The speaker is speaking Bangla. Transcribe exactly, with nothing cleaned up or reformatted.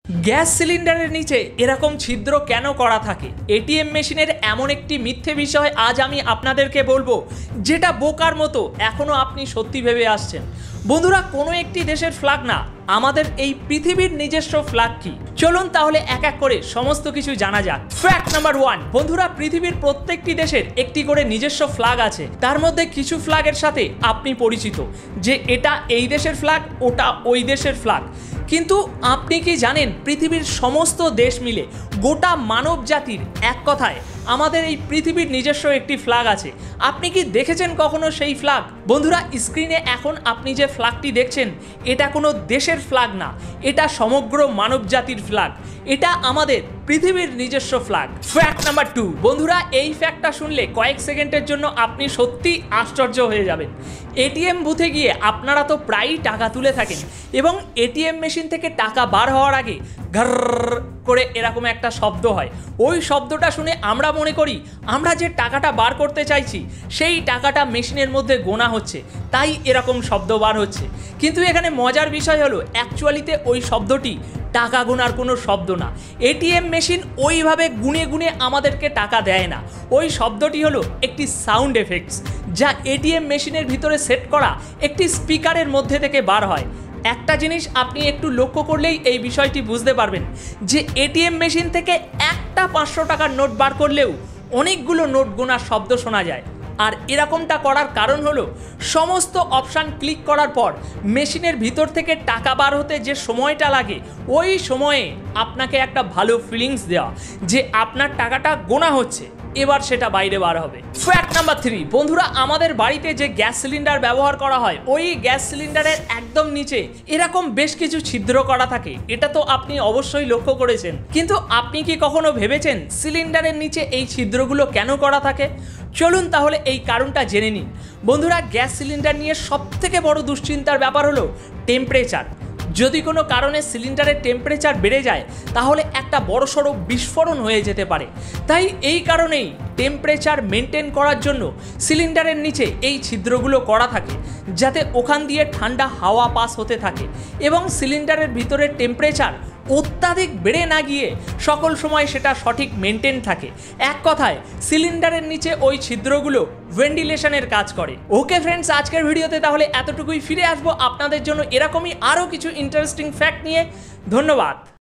গ্যাস সিলিন্ডারের নিচে এরকম ছিদ্র কেন করা থাকে? এটিএম মেশিনের এমন একটি মিথ্যে বিষয় আজ আমি আপনাদেরকে বলবো, যেটা বোকার মতো এখনো আপনি সত্যি ভেবে আসছেন। বন্ধুরা, কোনো একটি দেশের ফ্ল্যাগ না, আমাদের এই পৃথিবীর নিজস্ব ফ্ল্যাগ কি? চলুন তাহলে এক এক করে সমস্ত কিছু জানা যাক। ফ্যাক্ট নাম্বার ওয়ান, বন্ধুরা, পৃথিবীর প্রত্যেকটি দেশের একটি করে নিজস্ব ফ্ল্যাগ আছে। তার মধ্যে কিছু ফ্ল্যাগের সাথে আপনি পরিচিত, যে এটা এই দেশের ফ্ল্যাগ, ওটা ওই দেশের ফ্ল্যাগ। কিন্তু আপনি কি জানেন, পৃথিবীর সমস্ত দেশ মিলে গোটা মানব জাতির এক কথায় আমাদের এই পৃথিবীর নিজস্ব একটি ফ্ল্যাগ আছে। আপনি কি দেখেছেন কখনো সেই ফ্ল্যাগ? বন্ধুরা, স্ক্রিনে এখন আপনি যে ফ্ল্যাগটি দেখছেন, এটা কোনো দেশের ফ্ল্যাগ না, এটা সমগ্র মানব জাতির ফ্ল্যাগ। এটা আমাদের পৃথিবীর নিজস্ব ফ্ল্যাগ। ফ্যাক্ট নাম্বার টু, বন্ধুরা, এই ফ্যাক্টটা শুনলে কয়েক সেকেন্ডের জন্য আপনি সত্যি আশ্চর্য হয়ে যাবেন। এটিএম বুথে গিয়ে আপনারা তো প্রায়ই টাকা তুলে থাকেন, এবং এটিএম মেশিন থেকে টাকা বার হওয়ার আগে ঘর করে এরকম একটা শব্দ হয়। ওই শব্দটা শুনে আমরা মনে করি আমরা যে টাকাটা বার করতে চাইছি সেই টাকাটা মেশিনের মধ্যে গোনা হচ্ছে, তাই এরকম শব্দ বার হচ্ছে। কিন্তু এখানে মজার বিষয় হলো, অ্যাকচুয়ালিতে ওই শব্দটি টাকা গোনার কোনো শব্দ না। এটিএম মেশিন ওইভাবে গুনে গুনে আমাদেরকে টাকা দেয় না। ওই শব্দটি হলো একটি সাউন্ড এফেক্টস, যা এটিএম মেশিনের ভিতরে সেট করা একটি স্পিকারের মধ্যে থেকে বার হয়। একটা জিনিস আপনি একটু লক্ষ্য করলেই এই বিষয়টি বুঝতে পারবেন, যে এটিএম মেশিন থেকে একটা পাঁচশো টাকার নোট বার করলেও অনেকগুলো নোট গোনার শব্দ শোনা যায়। আর এরকমটা করার কারণ হলো, সমস্ত অপশান ক্লিক করার পর মেশিনের ভিতর থেকে টাকা বার হতে যে সময়টা লাগে, ওই সময়ে আপনাকে একটা ভালো ফিলিংস দেওয়া যে আপনার টাকাটা গোনা হচ্ছে, এবার সেটা বাইরে বার হবে। ফ্যাক্ট নাম্বার থ্রি, বন্ধুরা, আমাদের বাড়িতে যে গ্যাস সিলিন্ডার ব্যবহার করা হয়, ওই গ্যাস সিলিন্ডারের একদম নিচে এরকম বেশ কিছু ছিদ্র করা থাকে। এটা তো আপনি অবশ্যই লক্ষ্য করেছেন, কিন্তু আপনি কি কখনো ভেবেছেন সিলিন্ডারের নিচে এই ছিদ্রগুলো কেন করা থাকে? চলুন তাহলে এই কারণটা জেনে নিন। বন্ধুরা, গ্যাস সিলিন্ডার নিয়ে সবথেকে বড় দুশ্চিন্তার ব্যাপার হলো টেম্পারেচার। যদি কোনো কারণে সিলিন্ডারের টেম্পারেচার বেড়ে যায়, তাহলে একটা বড়সড় বিস্ফোরণ হয়ে যেতে পারে। তাই এই কারণেই টেম্পারেচার মেনটেন করার জন্য সিলিন্ডারের নিচে এই ছিদ্রগুলো করা থাকে, যাতে ওখান দিয়ে ঠান্ডা হাওয়া পাস হতে থাকে এবং সিলিন্ডারের ভিতরের টেম্পারেচার অত্যাধিক বেড়ে না গিয়ে সকল সময় সেটা সঠিক মেনটেন থাকে। এক কথায় সিলিন্ডারের নিচে ওই ছিদ্রগুলো ভেন্টিলেশনের কাজ করে। ওকে ফ্রেন্ডস, আজকের ভিডিওতে তাহলে এতটুকুই। ফিরে আসবো আপনাদের জন্য এরকমই আরও কিছু ইন্টারেস্টিং ফ্যাক্ট নিয়ে। ধন্যবাদ।